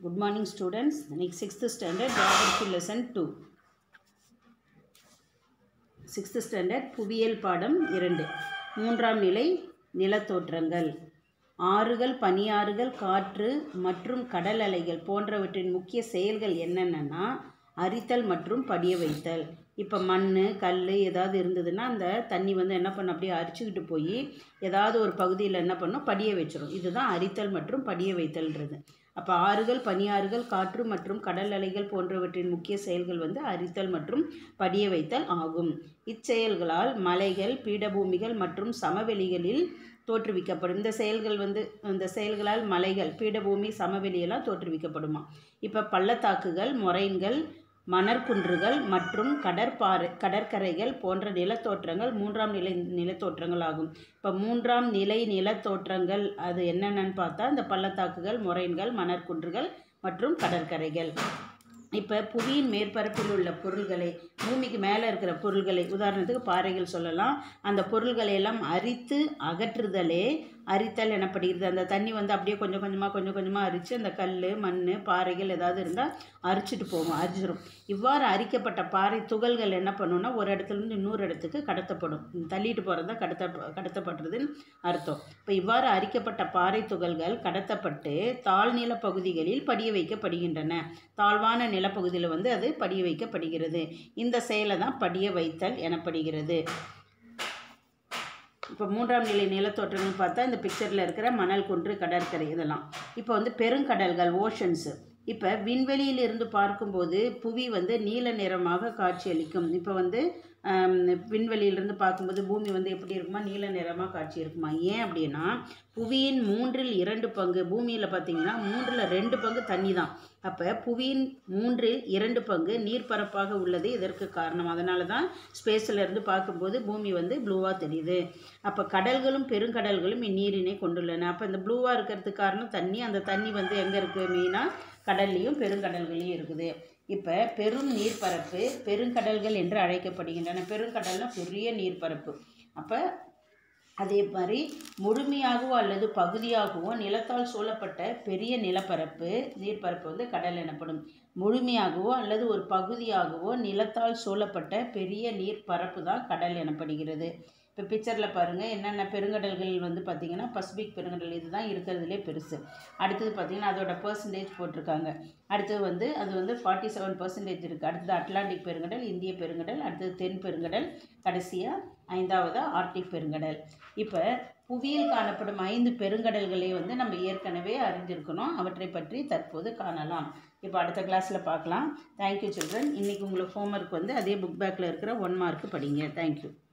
Good morning students. Next 6th standard geography lesson 2. 6th standard புவியியல் பாடம் 2. மூன்றாம் நிலை நிலத்தோற்றங்கள். ஆறுகள், பனியாறுகள், காற்று மற்றும் கடல் அலைகள் போன்றவற்றின் முக்கிய செயல்கள் என்னென்னா அரித்தல் மற்றும் படிய வைத்தல். இப்போ மண், கல் ஏதாவது இருந்ததுன்னா அந்த தண்ணி என்ன பண்ணும், அப்படியே அரிச்சுக்கிட்டு போய் ஏதாவது ஒரு பகுதியில் என்ன பண்ணும், படிய வச்சிடும். இதுதான் அரித்தல் மற்றும் படிய வைத்தல்ன்றது. அப்போ ஆறுகள், பனியாறுகள், காற்று மற்றும் கடல் அலைகள் போன்றவற்றின் முக்கிய செயல்கள் அரித்தல் மற்றும் படிய வைத்தல் ஆகும். இச்செயல்களால் மலைகள், பீடபூமிகள் மற்றும் சமவெளிகளில் தோற்றுவிக்கப்படும். இந்த செயல்களால் மலைகள், பீடபூமி, சமவெளியெல்லாம் தோற்றுவிக்கப்படுமா. இப்போ பள்ளத்தாக்குகள், மொரைன்கள், மணற்குன்றுகள் மற்றும் கடற்கரைகள் போன்ற நிலத்தோற்றங்கள் மூன்றாம் நிலை நிலத்தோற்றங்கள் ஆகும். இப்போ மூன்றாம் நிலை நிலத்தோற்றங்கள் அது என்னென்னு பார்த்தா இந்த பள்ளத்தாக்குகள், மொரைன்கள், மணற்குன்றுகள் மற்றும் கடற்கரைகள். இப்போ புவியின் மேற்பரப்பில் உள்ள பொருள்களை, பூமிக்கு மேலே இருக்கிற பொருள்களை, உதாரணத்துக்கு பாறைகள் சொல்லலாம், அந்த பொருள்களை எல்லாம் அரித்து அகற்றுதலே அரித்தல் எனப்படுகிறது. அந்த தண்ணி அப்படியே கொஞ்சம் கொஞ்சமாக அரித்து அந்த கல், மண், பாறைகள் ஏதாவது இருந்தால் அரிச்சிடும். இவ்வாறு அரிக்கப்பட்ட பாறை துகள்கள் என்ன பண்ணுன்னா ஒரு இடத்துலேருந்து இன்னொரு இடத்துக்கு கடத்தப்படும். தள்ளிட்டு போகிறது தான் கடத்தப்படுறதுன்னு அர்த்தம். இப்போ இவ்வாறு அரிக்கப்பட்ட பாறை துகள்கள் கடத்தப்பட்டு தாழ்நில பகுதிகளில் படிய வைக்கப்படுகின்றன. தாழ்வான நிலப்பகுதியில் அது படிய வைக்கப்படுகிறது. இந்த செயலை தான் படிய வைத்தல் எனப்படுகிறது. இப்போ மூன்றாம் நிலை நிலத்தோற்றங்கள் பார்த்தா இந்த பிக்சரில் இருக்கிற மணல், குன்று, கடற்கரை இதெல்லாம். இப்போ பெருங்கடல்கள், ஓஷன்ஸு. இப்போ விண்வெளியிலிருந்து பார்க்கும்போது புவி நீல நிறமாக காட்சியளிக்கும். இப்போ விண்வெளியிலிருந்து பார்க்கும்போது பூமி எப்படி இருக்குமா, நீல நிறமாக காட்சி இருக்குமா. ஏன் அப்படின்னா புவியின் 3/2 பங்கு, பூமியில் பார்த்தீங்கன்னா 3/2 பங்கு தண்ணி தான். அப்போ புவியின் 3/2 பங்கு நீர்ப்பரப்பாக உள்ளது இதற்கு காரணம். அதனால தான் ஸ்பேஸில் இருந்து பார்க்கும்போது பூமி ப்ளூவாக தெரியுது. அப்போ கடல்களும் பெருங்கடல்களும் இந்நீரினை கொண்டுள்ளன. அப்போ இந்த ப்ளூவாக இருக்கிறதுக்கு காரணம் தண்ணி. அந்த தண்ணி எங்கே இருக்குது, மெயினாக கடல்லையும் பெருங்கடல்களையும் இருக்குது. இப்போ பெரும் நீர்ப்பரப்பு பெருங்கடல்கள் என்று அழைக்கப்படுகின்றன. பெருங்கடல்னால் பெரிய நீர்ப்பரப்பு. அப்போ அதே மாதிரி முழுமையாகவோ அல்லது பகுதியாகவோ நிலத்தால் சூழப்பட்ட பெரிய நீர்ப்பரப்பு கடல் எனப்படும். முழுமையாகவோ அல்லது ஒரு பகுதியாகவோ நிலத்தால் சூழப்பட்ட பெரிய நீர்ப்பரப்பு தான் கடல் எனப்படுகிறது. இப்போ பிக்சரில் பாருங்கள், என்னென்ன பெருங்கடல்கள் பார்த்திங்கன்னா பசிபிக் பெருங்கடல் இதுதான் இருக்கிறதுலே பெருசு. அடுத்தது பார்த்திங்கன்னா அதோட பர்சன்டேஜ் போட்டிருக்காங்க. அடுத்தது அது 47% இருக்குது. அடுத்தது அட்லாண்டிக் பெருங்கடல், இந்திய பெருங்கடல், அடுத்தது தென் பெருங்கடல், கடைசியாக 5வது ஆர்டிக் பெருங்கடல். இப்போ புவியில் காணப்படும் 5 பெருங்கடல்களை நம்ம ஏற்கனவே அறிஞ்சிருக்கணும். அவற்றை பற்றி தற்போது காணலாம். இப்போ அடுத்த கிளாஸில் பார்க்கலாம். Thank you children. இன்றைக்கி உங்களுக்கு ஹோம்ஒர்க் அதே புக் பேக்கில் இருக்கிற 1 மார்க் படிங்க. தேங்க்யூ.